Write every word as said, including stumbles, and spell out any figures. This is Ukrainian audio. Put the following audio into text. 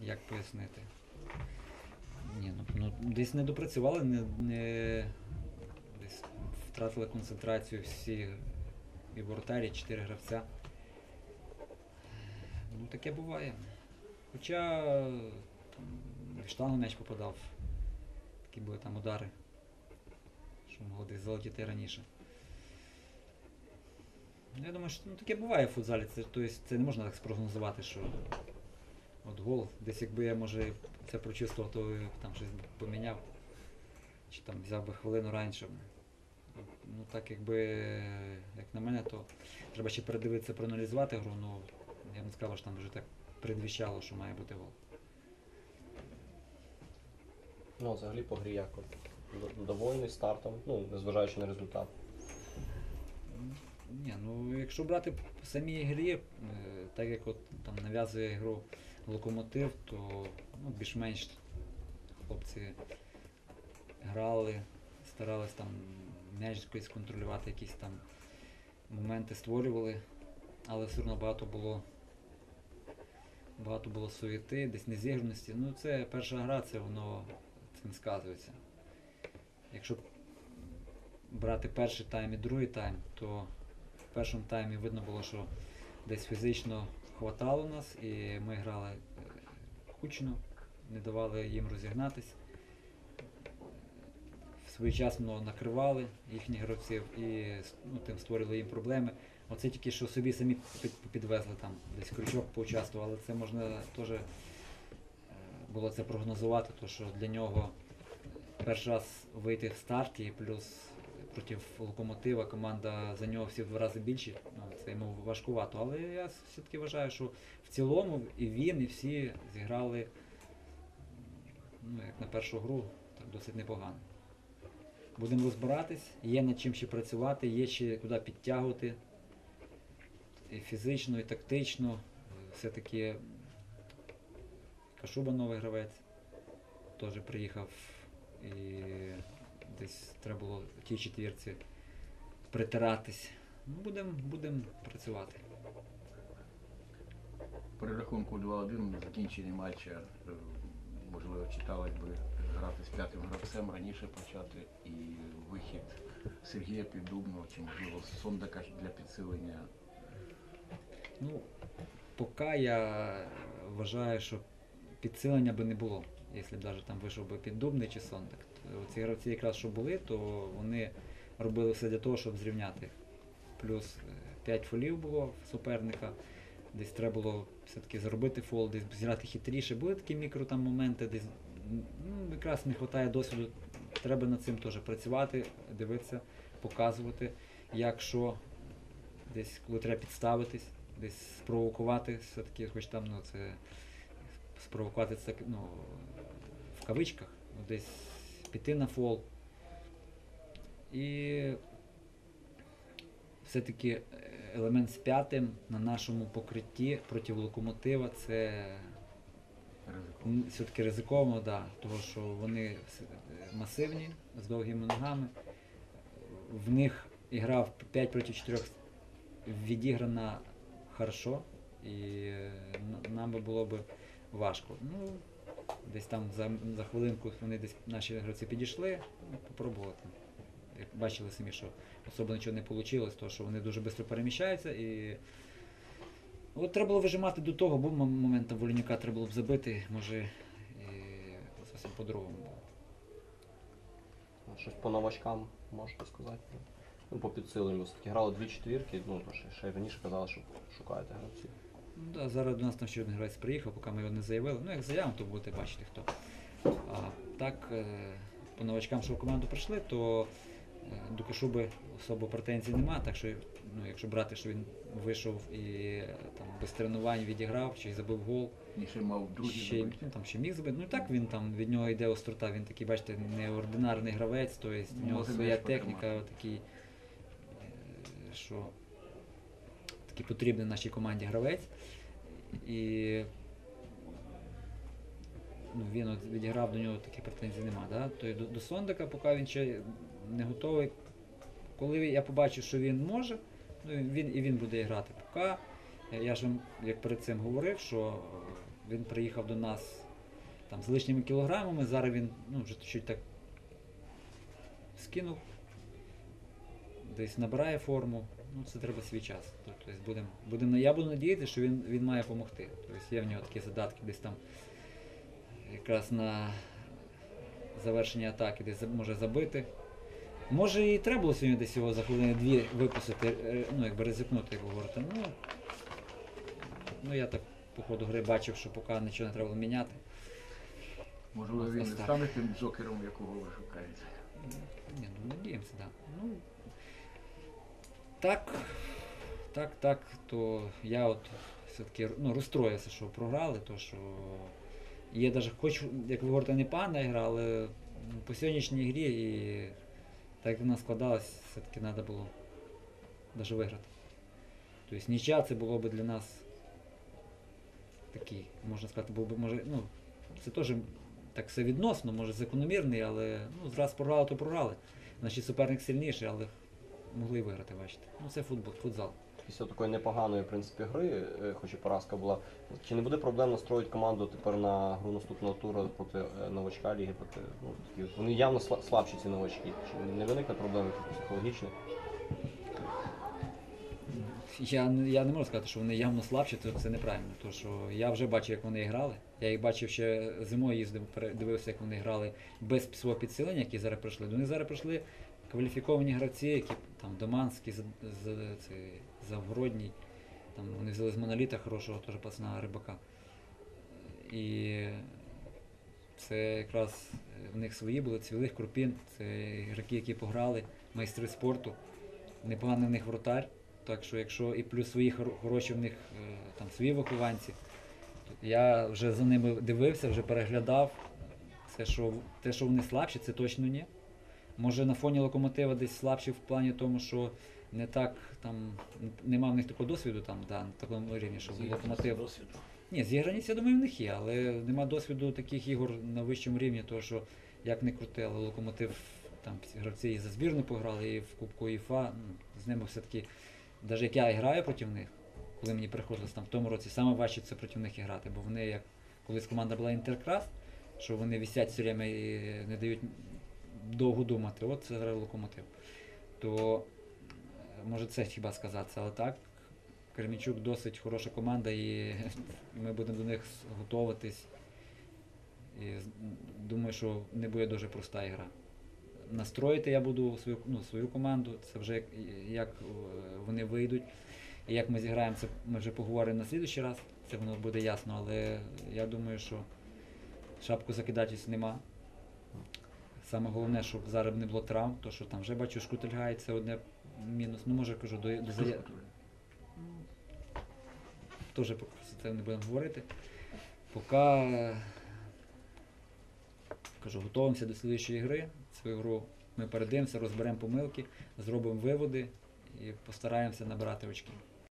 як пояснити. Ні, ну, ну десь не допрацювали, не, не десь втратили концентрацію всі і воротарі, чотири гравця. Ну таке буває. Хоча там, в штангу м'яч попадав, такі були там удари, що могло десь залетіти раніше. Я думаю, що ну, таке буває в футзалі, це, тобто, це не можна так спрогнозувати, що от гол, десь якби я може це прочувствував, то там щось поміняв, чи там взяв би хвилину раніше. Ну так якби, як на мене, то треба ще передивитися, проаналізувати гру, ну я б не сказав, що там вже так предвіщало, що має бути гол. Ну, взагалі по грі як от? Довольний стартом, ну, незважаючи на результат. Ні, ну якщо брати по самій грі, так як от там нав'язує гру Локомотив, то ну, більш-менш хлопці грали, старались там м'яч якийсь контролювати, якісь там моменти створювали, але все одно багато було багато було суєти, десь незіграності. Ну це перша гра, це воно це не сказується. Якщо брати перший тайм і другий тайм, то в першому таймі видно було, що десь фізично хватало нас, і ми грали кучно, не давали їм розігнатись. Своєчасно накривали їхніх гравців і ну, тим створювали їм проблеми. Оце тільки що собі самі підвезли там, десь Крючок поучаствував, але це можна теж було це прогнозувати, то що для нього перший раз вийти в старті, плюс проти Локомотива команда за нього всі в два рази більші, ну, це йому важкувато. Але я все-таки вважаю, що в цілому і він, і всі зіграли, ну, як на першу гру, так досить непогано. Будемо розбиратись, є над чим ще працювати, є ще куди підтягувати і фізично, і тактично. Все-таки Кашуба новий гравець, теж приїхав і десь треба було в тій четвірці притиратись. Ну, будемо будем працювати. При рахунку два один закінчення матча, можливо, читалось би грати з п'ятим гравцем, раніше почати, і вихід Сергія Піддубного, чи, можливо, Сондака для підсилення. Ну, поки я вважаю, що підсилення би не було, якщо б навіть там вийшов би Піддубний чи Сондак. Ці гравці якраз що були, то вони робили все для того, щоб зрівняти. Плюс п'ять фолів було в суперника, десь треба було все-таки зробити фол, десь зіграти хитріше. Були такі мікро там моменти, десь ну, якраз не вистачає досвіду, треба над цим теж працювати, дивитися, показувати, як що, десь коли треба підставитись, десь спровокувати, все-таки, хоч там ну, це спровокувати це ну, в кавичках, ну, десь піти на фол. І все-таки елемент з п'ятим на нашому покритті проти Локомотива це Ризиковано. все-таки ризиковано, да, тому що вони масивні, з довгими ногами. В них ігра в п'ять проти чотирьох відіграна хорошо, і нам би було б важко. Ну, десь там за, за хвилинку вони десь наші гравці підійшли, ну, попробували там. Як бачили самі, що особливо нічого не вийшло, тому що вони дуже швидко переміщаються. І от треба було вижимати до того, був момент там Волинюка, треба було б забити, може і зовсім по-другому було. Щось по новачкам можете сказати? Ну, по підсиленню. Все-таки грали дві четвірки, ну, то ще, ще раніше казали, що шукаєте гравців. Ну, да, зараз до нас там ще один гравець приїхав, поки ми його не заявили. Ну, як заявимо, то будете бачити хто. А так, по новачкам, що в команду прийшли, то до Кашуби особо претензій немає, так що ну, якщо брати, що він вийшов і там, без тренувань відіграв, чи забив гол, І ще мав другий ще, забити. ну, там, ще міг забити. Ну так він там, від нього йде острота, він такий, бачите, неординарний гравець, тобто в нього Може своя м'яч техніка, потримати. такий, що такий потрібний нашій команді гравець. І ну, він от відіграв, до нього таких претензій немає. Да? Тобто до, до Сондака, поки він ще не готовий. Коли я побачив, що він може, ну, він, і він буде грати. Поки, я ж вам, як перед цим говорив, що він приїхав до нас там з лишніми кілограмами, зараз він ну, вже чуть так скинув, десь набирає форму. Ну, це треба свій час. Тобто, будем, будем, я буду надіятися, що він, він має допомогти. Тобто, є в нього такі задатки десь там якраз на завершення атаки, десь може забити. Може і треба було сьогодні десь його за хвилини-дві випустити, е, ну якби ризикнути, як ви говорите. Ну, ну я так по ходу гри бачив, що поки нічого не треба було міняти. Можливо, він не Остап. стане тим джокером, якого ви шукаєте. Ні, ну надіємося, так. Да. Ну, так, так, так, то я от все-таки ну, розстроївся, що програли, то що є навіть, хоч, як ви говорите, не погана гра, але по сьогоднішній грі і так як вона складалась, все-таки треба було навіть виграти. Тобто нічия це було б для нас такий, можна сказати, був би, може, ну, це теж так все відносно, може закономірний, але ну, зраз програли, то програли. Значить суперник сильніший, але могли й виграти, бачите. Ну це футбол, футзал. Після такої непоганої в принципі, гри, е, хоч і поразка була, чи не буде проблем настроїти команду тепер на гру наступного туру проти е, новачка ліги? Проти, ну, такі, вони явно сла- слабші ці новачки. Чи не виникне проблем якихось психологічних? Я, не- я не можу сказати, що вони явно слабші, то це неправильно. Тому що я вже бачив, як вони грали. Я їх бачив ще зимою їздив, пере- дивився, як вони грали без свого підсилення, які зараз прийшли. Вони зараз прийшли кваліфіковані гравці, які там Доманський, з, з, це, Завгородній, там вони взяли з Моноліта хорошого теж пацана Рибака. І це якраз в них свої були, Цвілих, Крупін, це ігроки, які пограли, майстри спорту, непоганий в них вратар. Так що якщо і плюс свої хоро- хороші в них е, там свої вихованці, то я вже за ними дивився, вже переглядав. Це, що, те, що вони слабші, це точно ні. Може на фоні локомотива десь слабші в плані тому, що не так там нема в них такого досвіду там, да, на такому рівні, що локомотив. Досвіду. Ні, зіграність, я думаю, в них є, але нема досвіду таких ігор на вищому рівні, тому що як не крути, але локомотив там гравці і за збірну пограли, і в Кубку УЄФА, ну, з ними все-таки, навіть як я і граю проти них, коли мені приходилось там в тому році, саме важче це проти них і грати, бо вони як колись команда була Інтеркрас, що вони висять все время і не дають довго думати, от це зараз локомотив. То е, може це хіба сказатися, але так, Кременчук досить хороша команда і ми будемо до них готуватись. І з- думаю, що не буде дуже проста гра. Настроїти я буду свою, ну, свою команду, це вже як, як е, вони вийдуть. І як ми зіграємо, це ми вже поговоримо на слідуючий раз, це воно буде ясно, але я думаю, що шапку закидатись нема. Саме головне, щоб зараз не було травм, то що там вже бачу, Шкутельгай, це одне мінус. Ну, може, кажу, до, до зая... Теж про це не будемо говорити. Поки кажу, готуємося до слідчої гри. Свою гру ми передивимося, розберемо помилки, зробимо виводи і постараємося набирати очки.